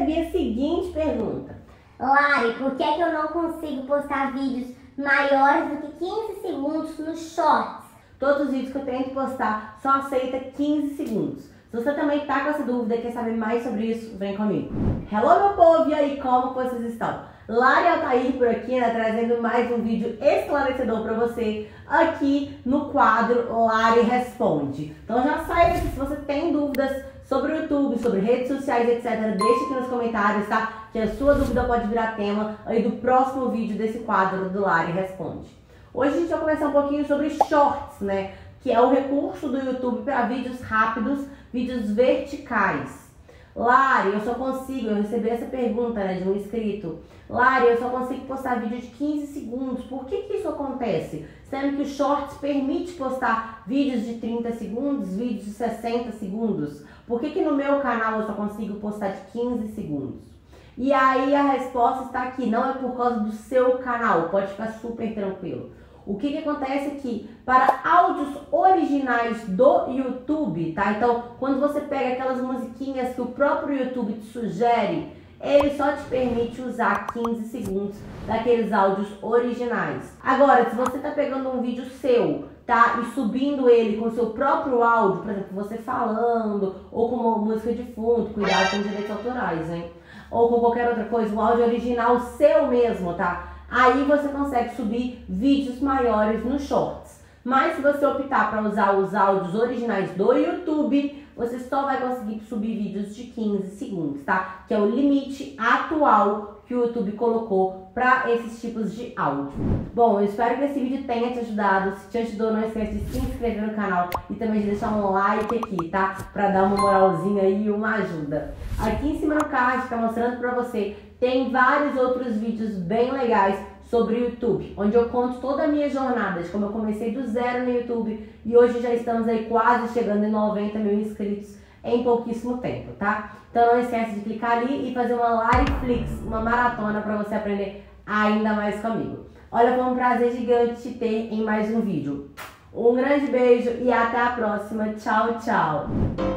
recebi a seguinte pergunta. Lari, por que eu não consigo postar vídeos maiores do que 15 segundos nos shorts? Todos os vídeos que eu tento postar só aceita 15 segundos. Se você também tá com essa dúvida e quer saber mais sobre isso, vem comigo. Hello, meu povo! E aí, como vocês estão? Lari Altair por aqui, né, trazendo mais um vídeo esclarecedor para você aqui no quadro Lari Responde. Então já saiba que se você tem dúvidas sobre o YouTube, sobre redes sociais, etc., deixe aqui nos comentários, tá? Que a sua dúvida pode virar tema aí do próximo vídeo desse quadro do Lari Responde. Hoje a gente vai conversar um pouquinho sobre Shorts, né? Que é o recurso do YouTube para vídeos rápidos, vídeos verticais. Lari, eu recebi essa pergunta, né, de um inscrito. Lari, eu só consigo postar vídeo de 15 segundos. Por que isso acontece? Sendo que o Shorts permite postar vídeos de 30 segundos, vídeos de 60 segundos. Por que no meu canal eu só consigo postar de 15 segundos? E aí a resposta está aqui, não é por causa do seu canal, pode ficar super tranquilo. O que acontece aqui? Para áudios originais do YouTube, tá? Então, quando você pega aquelas musiquinhas que o próprio YouTube te sugere, ele só te permite usar 15 segundos daqueles áudios originais. Agora, se você tá pegando um vídeo seu, tá? E subindo ele com o seu próprio áudio, por exemplo, você falando, ou com uma música de fundo, cuidado com os direitos autorais, hein? Ou com qualquer outra coisa, o áudio original seu mesmo, tá? Aí você consegue subir vídeos maiores no Shorts. Mas se você optar para usar os áudios originais do YouTube, você só vai conseguir subir vídeos de 15 segundos, tá? Que é o limite atual que o YouTube colocou para esses tipos de áudio. Bom, eu espero que esse vídeo tenha te ajudado. Se te ajudou, não esquece de se inscrever no canal e também de deixar um like aqui, tá? Para dar uma moralzinha aí e uma ajuda. Aqui em cima no card tá mostrando para você, tem vários outros vídeos bem legais sobre o YouTube, onde eu conto toda a minha jornada, de como eu comecei do zero no YouTube e hoje já estamos aí quase chegando em 90 mil inscritos em pouquíssimo tempo, tá? Então não esquece de clicar ali e fazer uma Lariflix, uma maratona para você aprender ainda mais comigo. Olha, foi um prazer gigante te ter em mais um vídeo. Um grande beijo e até a próxima. Tchau, tchau!